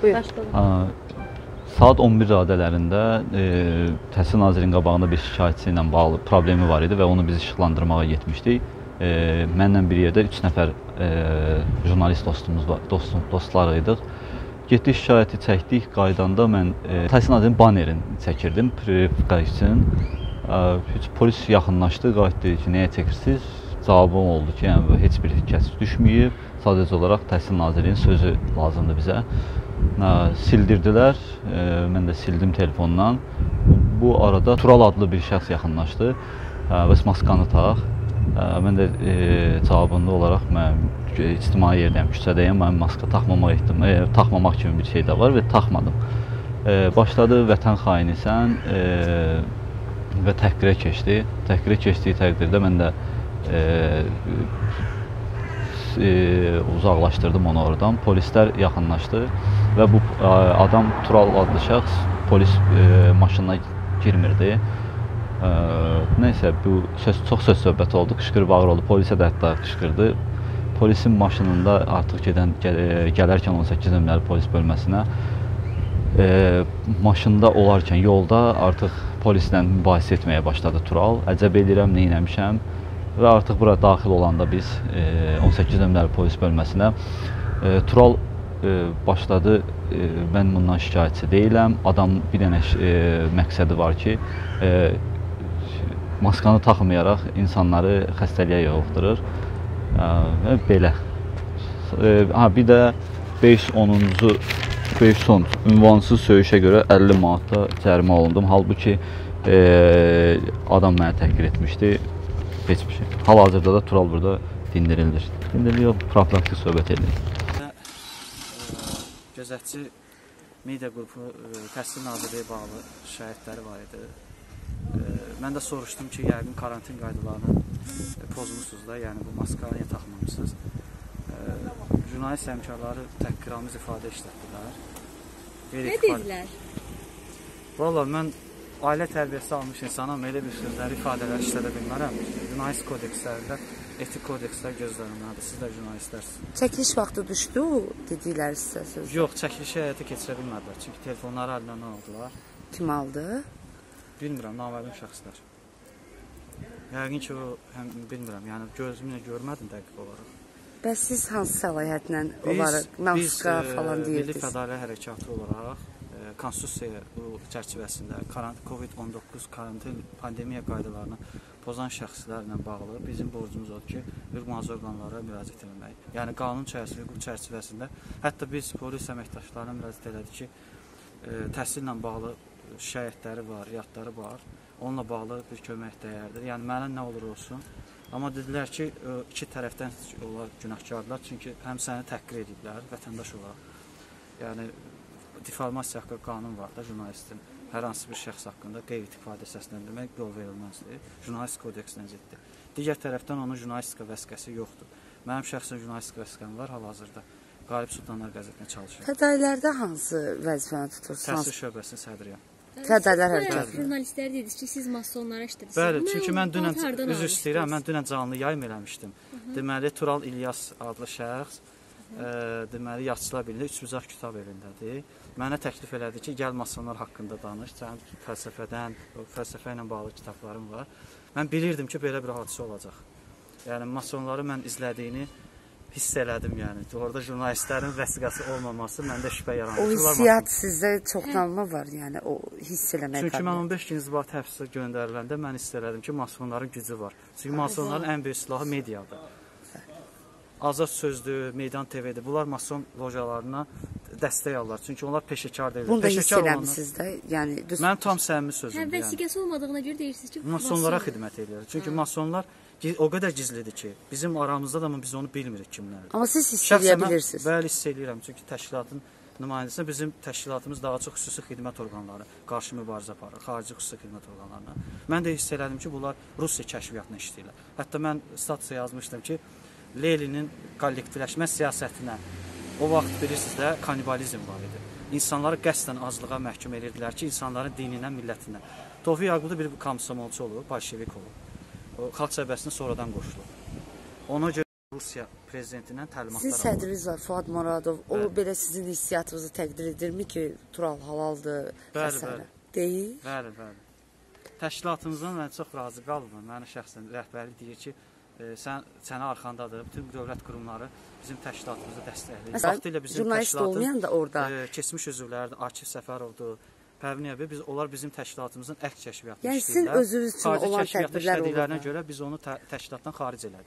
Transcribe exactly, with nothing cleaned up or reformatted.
Buyur. Saat on bir radələrində e, Təhsil Nazirinin qabağında bir şikayətçi ilə bağlı problemi var idi və onu biz işıqlandırmağa getmişdik. E, mənlə bir yerdə üç nəfər e, jurnalist dostumuz var, dostum, dostlar idik. Getdik, şikayəti çəkdik, qaydanda mən e, Təhsil Nazirinin banerini çəkirdim, prefika üçün. E, polis yaxınlaşdı, qayıtdı ki, nəyə çəkirsiniz? Cavabım oldu ki, yəni, heç bir kəs düşməyib, sadəcə olaraq Təhsil Nazirinin sözü lazımdır bizə. Sildirdilər, mən də sildim telefondan. Bu arada Tural adlı bir şəxs yaxınlaşdı, bəs maskanı tax. Mən də cavabında olaraq mən ictimai yerdəyəm, küçədəyəm, mən maska taxmamaq ehtimal, taxmamaq kimi bir şey də var və taxmadım. Başladı vətən xainisən və təhqirə keçdi. Təhqirə keçdiyi təqdirdə mən də uzaqlaşdırdım onu oradan. Polislər yaxınlaşdı və bu adam Tural adlı şəxs polis e, maşınına girmirdi. E, neysə, bu söz, çox söz söhbəti oldu, qışqırıb ağır oldu. Polisə də hətta qışqırdı. Polisin maşınında artıq gedən, gəl, gələrkən on səkkiz nömrəli polis bölməsinə e, maşında olarkən yolda artıq polislə mübahisə etməyə başladı Tural. Əcəb edirəm, neynəmişəm. Və artıq bura daxil olanda biz e, on səkkiz nömrəli polis bölməsinə e, Tural e, başladı, e, mən bundan şikayətçi deyiləm, adam bir dənə e, məqsədi var ki, e, maskanı taxmayaraq insanları xəstəliyə yoxdurur e, və belə. E, ha, bir də beş onuncu beş son ünvansız söyüşə görə əlli manatda cərimə olundum, halbuki e, adam mənə təhqir etmişdi. Heç bir şey. Hal-hazırda da Tural burada dindirilir. Dindirilir yox, profilaktik söhbət edilir. Gözətçi media qrupu Təhsil Nazirliyi bağlı şikayətləri var idi. Mən də soruşdum ki, yəqin karantin qaydalarını pozmuşsunuz da, yəni bu maskanı niyə taxmamışsınız? Jurnalist həmkarları təhqiramiz ifadə işlətdilər. Nə dedilər? Valla mən ailə tərbiyəsi almış insanam, elə bir sözləri, ifadələri işlədə bilmərəm. Jurnalist kodekslərdə, etik kodekslər gözlərinədir, siz də jurnalistlərsiniz. Çəkiliş vaxtı düşdü, dedikləri sizə sözlər? Yox, çəkilişi həyata keçirə bilmədilər, çünki telefonları əlindən aldılar. Kim aldı? Bilmirəm, naməlum şəxslər. Yəqin ki, o, həm, bilmirəm, yəni gözümlə görmədim dəqiq olaraq. Bəs siz hansı səlahiyyətlə onları, maska falan deyirdiniz? Milli Fədali Hərəkatı olaraq, Konstitusiya bu çərçivəsində Covid on doqquz karantin pandemiya qaydalarını pozan şəxslərlə bağlı bizim borcumuz odur ki, hüquq-mühafizə orqanlara müraciət etmək. Yəni qanun çərçivəsində, hətta biz polis əməkdaşlarına müraciət elədik ki, təhsillə bağlı şikayətləri var, riyaətləri var, onunla bağlı bir kömək dəyərdir. Yəni mənə nə olur olsun. Amma dedilər ki, iki tərəfdən onlar günahkarlar, çünki həm səni təhqir ediblər, vətəndaş olaraq. Yəni deformasiya haqqı qanun var da, jurnalistin hər hansı bir şəxs haqqında qeyri-etik ifadə səsləndirmək yol verilməzdir. Jurnalist kodeksinə ziddir. Digər tərəfdən onun jurnalistika vəsiqəsi yoxdur. Mənim şəxsən jurnalistika vəsiqəm var hal-hazırda. Qalib Sultanlar qəzetinə çalışıram. Fədailərdə hansı vəzifəni tutursunuz? Təhsil şöbəsinin sədriyəm. Fədalilər hərəkəti. Jurnalistlər dediniz ki, siz masonlara işlədirsiniz. Bəli, çünki mən dünən, üzr istəyirəm, mən dünən canlı yayım eləmişdim. Deməli, Tural İlyas adlı şəxs, deməli, Yazıçılar Birliyində üç bucaq kitab elindədir. Mənə təklif elədi ki, gəl masonlar haqqında danış, sənin fəlsəfədən, fəlsəfə ilə bağlı kitablarım var. Mən bilirdim ki, belə bir hadisə olacaq. Yəni, masonları mən izlədiyini hiss elədim, yəni. Orada jurnalistlərin vəsiqəsi olmaması məndə şübhə yarandı. O hissiyat sizdə çoxdan mı var, yəni o hiss eləmək? Çünki mən on beş gün inzibati həbsə göndəriləndə mən hiss elədim ki, masonların gücü var. Çünki masonların ən böyük silahı mediadır. Azad sözdür, Meydan T V'dir. Bunlar mason lojalarına dəstək alırlar. Çünki onlar peşəkar deyirlər. Bunu da hiss eləmişsiniz də, yəni düz. Mənim tam səmimi sözümdür. Həm vəsiqəsi olmadığına görə deyirsiniz ki, masonlara xidmət edir. Çünki masonlar o qədər gizlidir ki, bizim aramızda da amma biz onu bilmirik kimlərdir. Amma siz hiss eləyə bilirsiniz. Bəli, hiss eləyirəm. Çünki təşkilatın nümayəndəsi bizim təşkilatımız daha çox xüsusi xidmət orqanları, qarşı mübarizə aparır, xarici xüsusi xidmət orqanlarına. Mən də hiss elədim ki, bunlar Rusiya kəşfiyyatına işləyirlər. Hətta mən statusya yazmışdım ki, Leninin kollektivləşmə siyasətinə o vaxt bilirsiniz də kanibalizm var idi. İnsanları qəsdən azlığa məhkum edirdilər ki, insanların dininə, millətinə. Tofiq Yaqublu bir komsomolçu olub, bolşevik olub. O xalq cəbhəsinə sonradan qoşulub. Ona görə Rusiya prezidentindən təlimatlar Sizin alır. sədriniz var, Fuad Muradov. O Bəli. belə sizin hissiyatınızı təqdir edirmi ki, Tural halaldır, Bəli, xəsərə? bəli. Deyil. Bəli, bəli. Təşkilatımızdan mən çox razı qalmıram. Mənə şəxsən rəhbərlik deyir ki, e, sən sənə arxandadır. Bütün dövlət qurumları bizim təşkilatımızı dəstəkləyir. Vaxtilə Məsələn, bizim jurnalist təşkilatın olmayan da orada. e, keçmiş üzvlərdir. Akif Səfərovdur, Pərvin Əbi, biz onlar bizim təşkilatımızın ərk kəşfiyyatını Yəni sizin işləyirlər. özünüz üçün Xarici olan kəşfiyyatda tədbirlər olur. işlədiklərinə görə biz onu tə təşkilatdan xaric elədik.